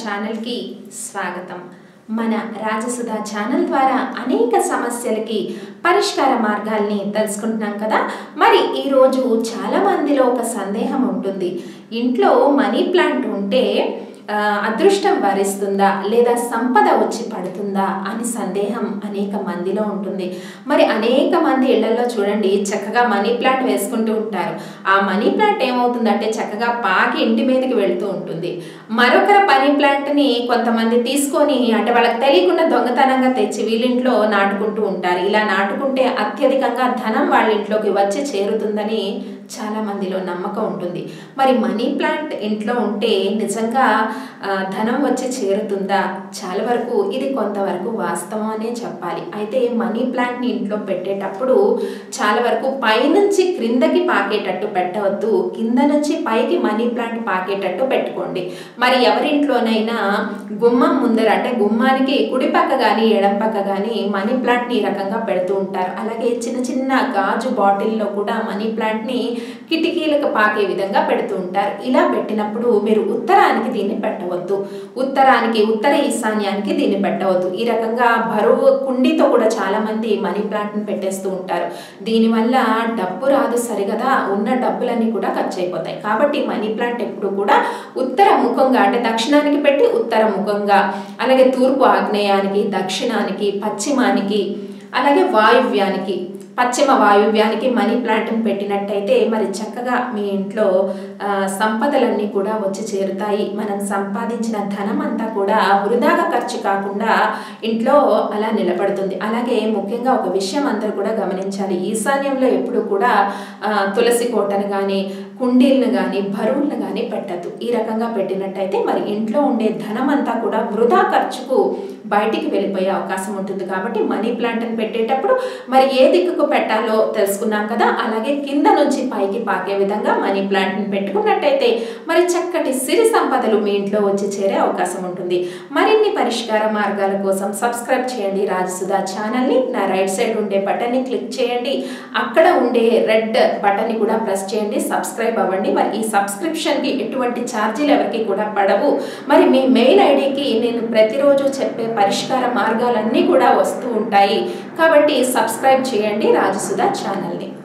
Channel కి స్వాగతం। మన రాజసుధా ఛానల్ ద్వారా అనేక సమస్యలకి పరిష్కార మార్గాల్ని తెలుసుకుంటున్నాం కదా। మరి ఈ రోజు చాలా మందిలో ఒక సందేహం ఉంటుంది, ఇంట్లో మనీ ప్లాంట్ ఉంటే అదృష్టం వరిస్తుందా లేదా సంపద వచ్చి పడుతుందా అని సందేహం అనేక మందిలో ఉంటుంది। మరి అనేక మంది ఇళ్లలో చూడండి చక్కగా మనీ ప్లాంట్ వేసుకుంటూ ఉంటారు। ఆ మనీ ప్లాంట్ ఏమవుతుందంటే చక్కగా పాకి ఇంటి మీదకి వెళ్తూ ఉంటుంది। మరొకరు మనీ ప్లాంట్ని కొంతమంది తీసుకొని అంటే వాళ్ళకి తెలియకుండా దొంగతనంగా తెచ్చి వీళ్ళింట్లో నాటుకుంటూ ఉంటారు। ఇలా నాటుకుంటే అత్యధికంగా ధనం వాళ్ళ ఇంట్లోకి వచ్చి చేరుతుందని చాలా మందిలో నమ్మకం ఉంటుంది। మరి మనీ ప్లాంట్ ఇంట్లో ఉంటే నిజంగా ధనం వచ్చి చేరుతుందా? చాలా వరకు ఇది కొంతవరకు వాస్తవం అనే చెప్పాలి। అయితే మనీ ప్లాంట్ని ఇంట్లో పెట్టేటప్పుడు చాలా వరకు పైనుంచి క్రిందకి పాకేటట్టు పెట్టవద్దు, కింద నుంచి పైకి మనీ ప్లాంట్ పాకేటట్టు పెట్టుకోండి। మరి ఎవరింట్లోనైనా గుమ్మం ముందర అంటే గుమ్మానికి కుడి పక్క కానీ ఎడం పక్క కానీ మనీ ప్లాంట్ని ఈ రకంగా పెడుతూ ఉంటారు। అలాగే చిన్న చిన్న గాజు బాటిల్లో కూడా మనీ ప్లాంట్ని కిటికీలకు పాకే విధంగా పెడుతూ ఉంటారు। ఇలా పెట్టినప్పుడు మీరు ఉత్తరానికి దీన్ని పెట్టవద్దు, ఉత్తరానికి ఉత్తర ఈశాన్యానికి దీన్ని పెట్టవద్దు। ఈ రకంగా బరువు కుండీతో కూడా చాలా మంది మనీ ప్లాంట్ని పెట్టేస్తూ ఉంటారు। దీనివల్ల డబ్బు రాదు సరిగదా, ఉన్న డబ్బులన్నీ కూడా ఖర్చు అయిపోతాయి। కాబట్టి మనీ ప్లాంట్ ఎప్పుడు కూడా ఉత్తర ముఖంగా అంటే దక్షిణానికి పెట్టి ఉత్తర ముఖంగా, అలాగే తూర్పు ఆగ్నేయానికి, దక్షిణానికి, పశ్చిమానికి, అలాగే వాయువ్యానికి, పశ్చిమ వాయువ్యానికి మనీ ప్లాంట్ని పెట్టినట్టయితే మరి చక్కగా మీ ఇంట్లో సంపదలన్నీ కూడా వచ్చి చేరుతాయి। మనం సంపాదించిన ధనం అంతా కూడా వృధాగా ఖర్చు కాకుండా ఇంట్లో అలా నిలబడుతుంది। అలాగే ముఖ్యంగా ఒక విషయం అందరూ కూడా గమనించాలి, ఈశాన్యంలో ఎప్పుడు కూడా తులసి కోటను కానీ కుండీలను కానీ బరువులను కానీ పెట్టద్దు। ఈ రకంగా పెట్టినట్టయితే మరి ఇంట్లో ఉండే ధనం అంతా కూడా వృధా ఖర్చుకు బయటికి వెళ్ళిపోయే అవకాశం ఉంటుంది। కాబట్టి మనీ ప్లాంట్ని పెట్టేటప్పుడు మరి ఏ దిక్కుకు పెట్టాలో తెలుసుకున్నాం కదా, అలాగే కింద నుంచి పైకి పాకే విధంగా మనీ ప్లాంట్ని పెట్టుకున్నట్టయితే మరి చక్కటి సిరి సంపదలు మీ ఇంట్లో వచ్చి చేరే అవకాశం ఉంటుంది। మరిన్ని పరిష్కార మార్గాల కోసం సబ్స్క్రైబ్ చేయండి రాజసుధా ఛానల్ని। నా రైట్ సైడ్ ఉండే బటన్ని క్లిక్ చేయండి, అక్కడ ఉండే రెడ్ బటన్ని కూడా ప్రెస్ చేయండి, సబ్స్క్రైబ్ అవ్వండి। మరి ఈ సబ్స్క్రిప్షన్కి ఎటువంటి ఛార్జీలు ఎవరికి కూడా పడవు। మరి మీ మెయిల్ ఐడికి నేను ప్రతిరోజు చెప్పే పరిష్కార మార్గాలన్నీ కూడా వస్తూ ఉంటాయి। కాబట్టి సబ్స్క్రైబ్ చేయండి రాజసుధా ఛానల్ని।